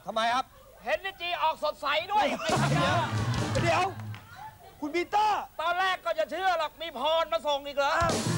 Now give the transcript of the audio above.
ทำไมครับเห็นจีออกสดใสด้วยเดี๋ยวคุณปีเตอร์ตอนแรกก็จะเชื่อหรอกมีพรมาส่งอีกเหรอ